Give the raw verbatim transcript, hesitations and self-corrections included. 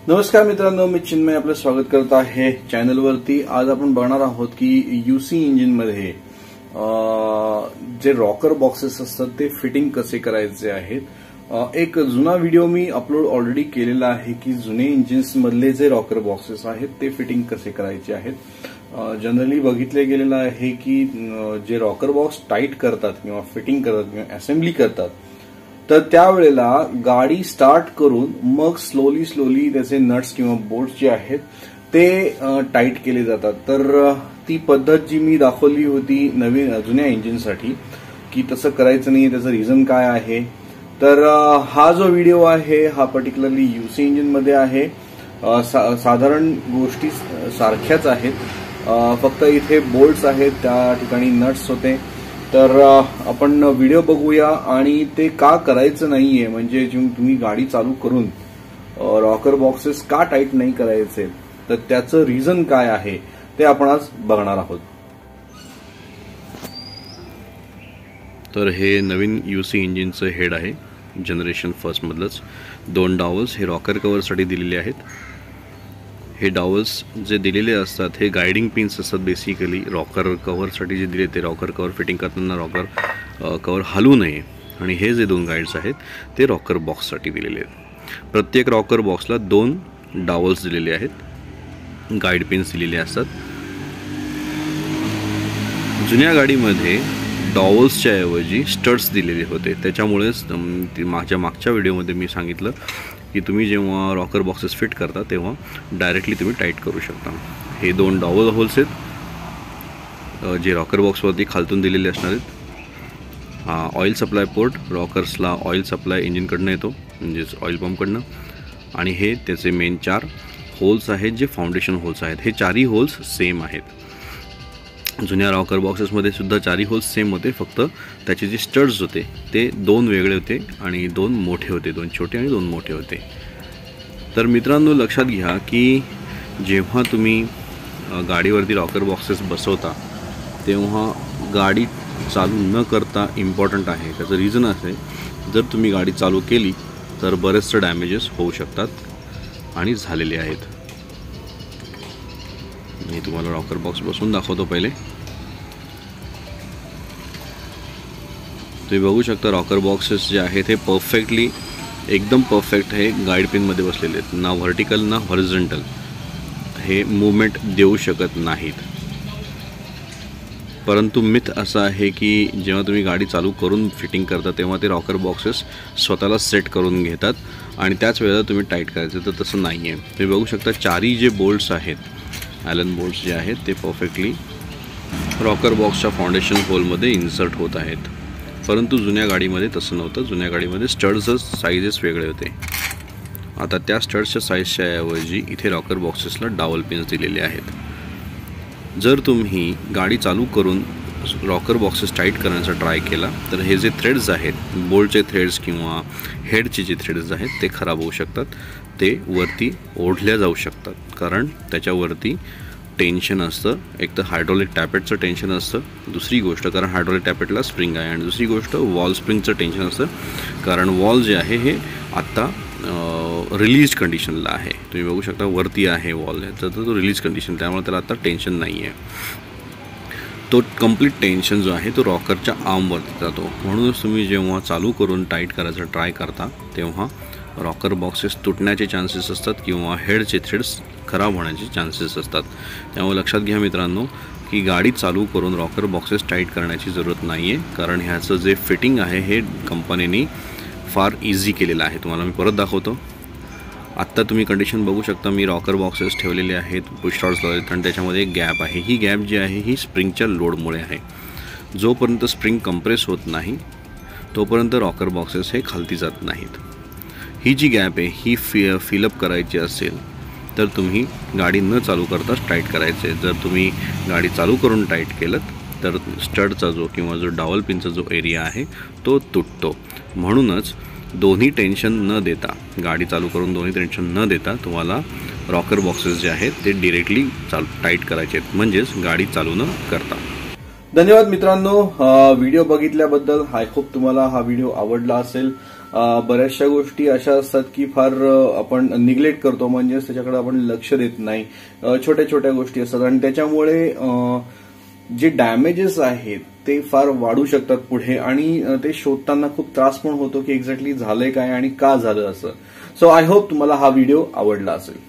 नमस्कार मित्रांनो, मी चिन्मय आपलं स्वागत करत आहे चॅनलवरती। आज आपण बघणार आहोत की यूसी इंजिन मध्ये जे रॉकर बॉक्सेस असतात ते फिटिंग कसे करायचे आहेत। एक जुना व्हिडिओ मी अपलोड ऑलरेडी केलेला आहे की जुने इंजिन्स मधले जे रॉकर बॉक्सेस आहेत ते फिटिंग कसे करायचे आहेत। जनरली बघितले गेलेलं आहे की जे रॉकर बॉक्स टाईट करतात किंवा फिटिंग करतात किंवा असेंबली करतात तर त्यावेळेला गाडी स्टार्ट करून मग स्लोली स्लोली त्याचे नट्स किंवा बोल्ट्स जे आहेत ते टाईट केले जातात। तर ती पद्धत जी मी दाखवली होती नवीन जुन्या इंजिनसाठी की तसं करायचं नाही, त्याचं रिझन काय आहे, तर हा जो व्हिडिओ आहे हा पर्टिक्युलरली यूसी इंजिन मध्ये आहे। सा, साधारण गोष्टी सारख्याच आहेत, फक्त इथे बोल्ट्स आहेत, त्या ठिकाणी नट्स होते। तर आपण व्हिडिओ बघूया आणि ते का करायचं नाहीये, म्हणजे तुम्ही गाडी चालू करून रॉकर बॉक्सेस का टाईट नाही करायचे तर त्याचं रिझन काय आहे ते आपण आज बघणार आहोत। तर हे नवीन यूसी इंजिनचं हेड आहे, जनरेशन फर्स्ट मधलंच। दोन डावल्स हे रॉकर कव्हरसाठी दिलेले आहेत। हे डावल्स जे दिलेले असतात हे गायडिंग पिन्स असतात बेसिकली रॉकर कव्हरसाठी जे दिले ते रॉकर कव्हर फिटिंग करताना रॉकर कव्हर हलू नये, आणि हे जे दोन गाईड्स आहेत ते रॉकर बॉक्ससाठी दिलेले आहेत। प्रत्येक रॉकर बॉक्सला दोन डावल्स दिलेले आहेत, गाईड पिन्स दिलेले असतात। जुन्या गाडीमध्ये डॉवल्सच्या ऐवजी स्टड्स दिलेले होते, त्याच्यामुळेच माझ्या मागच्या व्हिडिओमध्ये मी सांगितलं की तुम्ही जेव्हा रॉकर बॉक्सेस फिट करता तेव्हा डायरेक्टली तुम्ही टाईट करू शकता। हे दोन डॉवल होल्स आहेत जे रॉकर बॉक्सवरती खालतून दिलेले असणार आहेत। हा ऑइल सप्लाय पोर्ट, रॉकर्सला ऑइल सप्लाय इंजिनकडनं येतो म्हणजेच ऑइल पंपकडनं, आणि हे त्याचे मेन चार होल्स आहेत जे फाउंडेशन होल्स आहेत। हे चारही होल्स सेम आहेत। जुन्या रॉकर बॉक्सेसमध्ये सुद्धा चारही होल्स सेम होते, फक्त त्याचे जे स्टड्स होते ते दोन वेगळे होते आणि दोन मोठे होते, दोन छोटे आणि दोन मोठे होते। तर मित्रांनो लक्षात घ्या की जेव्हा तुम्ही गाडीवरती रॉकर बॉक्सेस बसवता तेव्हा गाडी चालू न करता इम्पॉर्टंट आहे। त्याचं रिझन असे, जर तुम्ही गाडी चालू केली तर बरेचसे डॅमेजेस होऊ शकतात आणि झालेले आहेत। मी तुम्हाला रॉकर बॉक्स बसून दाखवतो। पहिले तुम्ही बघू शकता रॉकर बॉक्सेस जे आहेत हे परफेक्टली एकदम परफेक्ट हे गाईड पिनमध्ये बसलेले आहेत, ना व्हर्टिकल ना हॉरिझॉन्टल हे मूवमेंट देऊ शकत नाहीत। परंतु मिथ असं आहे की जेव्हा तुम्ही गाडी चालू करून फिटिंग करता तेव्हा ते रॉकर बॉक्सेस स्वतःला सेट करून घेतात आणि त्याच वेळेला तुम्ही टाईट करायचं, तर तसं नाही आहे। तुम्ही बघू शकता चारही जे बोल्ट्स आहेत, ॲलन बोल्ट्स जे आहेत ते परफेक्टली रॉकर बॉक्सच्या फाउंडेशन होलमध्ये इन्सर्ट होत आहेत। परंतु जुन्या गाडीमध्ये तसं नव्हतं, जुन्या गाडीमध्ये स्टड्सच साईजेस वेगळे होते। आता त्या स्टड्सच्या साईजच्या ऐवजी इथे रॉकर बॉक्सेसला डावल पिन्स दिलेले आहेत। जर तुम्ही गाडी चालू करून रॉकर बॉक्सेस टाईट करण्याचा ट्राय केला तर हे जे थ्रेड्स आहेत, बोल्टचे थ्रेड्स किंवा हेडचे जे थ्रेड्स आहेत ते खराब होऊ शकतात, ते वरती ओढल्या जाऊ शकतात, कारण त्याच्यावरती टेन्शन असतं। एक तर हायड्रॉलिक टॅपेटचं टेन्शन असतं, दुसरी गोष्ट कारण हायड्रॉलिक टॅपेटला स्प्रिंग आहे, आणि दुसरी गोष्ट वॉल स्प्रिंगचं टेन्शन असतं, कारण वॉल जे आहे हे आत्ता रिलीज कंडिशनला आहे। तुम्ही बघू शकता वरती आहे वॉल, तर तो रिलीज कंडिशन, त्यामुळे त्याला आता टेन्शन नाही आहे। तो कम्प्लीट टेन्शन जो आहे तो रॉकरच्या आर्मवरती जातो, म्हणूनच तुम्ही जेव्हा चालू करून टाईट करायचा ट्राय करता तेव्हा रॉकर बॉक्सेस तुटण्याचे चान्सेस असतात किंवा हेडचे थ्रेड्स खराब होण्याचे चान्सेस असतात। त्यामुळे लक्षात घ्या मित्रांनो की गाडी चालू करून रॉकर बॉक्सेस टाईट करण्याची जरूरत नाही आहे, कारण ह्याचं जे फिटिंग आहे हे कंपनीने फार इझी केलेलं आहे। तुम्हाला मी परत दाखवतो। आत्ता तुम्ही कंडिशन बघू शकता, मी रॉकर बॉक्सेस ठेवलेले आहेत, पुश रॉड्स लावलेत आणि त्याच्यामध्ये एक गॅप आहे। ही गॅप जी आहे ही स्प्रिंगच्या लोडमुळे आहे। जोपर्यंत स्प्रिंग कंप्रेस होत नाही तोपर्यंत रॉकर बॉक्सेस हे खालती जात नाहीत। ही जी गॅप आहे ही फि फिलअप करायची असेल तर तुम्ही गाडी न चालू करताच टाईट करायचे। जर तुम्ही गाडी चालू करून टाईट केलं तर स्टडचा जो किंवा जो डावल पिनचा जो एरिया आहे तो तुटतो। म्हणूनच दोन्ही टेन्शन न देता, गाडी चालू करून दोन्ही टेन्शन न देता तुम्हाला रॉकर बॉक्सेस जे आहेत ते डिरेक्टली चालू टाईट करायचे आहेत, म्हणजेच गाडी चालू न करता। धन्यवाद मित्रांनो व्हिडिओ बघितल्याबद्दल। आय होप तुम्हाला हा व्हिडिओ आवडला असेल बऱ्याचशा गोष्टी अशा असतात की फार आपण निग्लेक्ट करतो, म्हणजेच त्याच्याकडे आपण लक्ष देत नाही. छोट्या छोट्या गोष्टी असतात आणि त्याच्यामुळे जे डॅमेजेस आहेत ते फार वाढू शकतात पुढे आणि ते शोधताना खूप त्रास पण होतो की एक्झॅक्टली झालंय काय आणि का झालं असं. सो आय होप तुम्हाला हा व्हिडिओ आवडला असेल.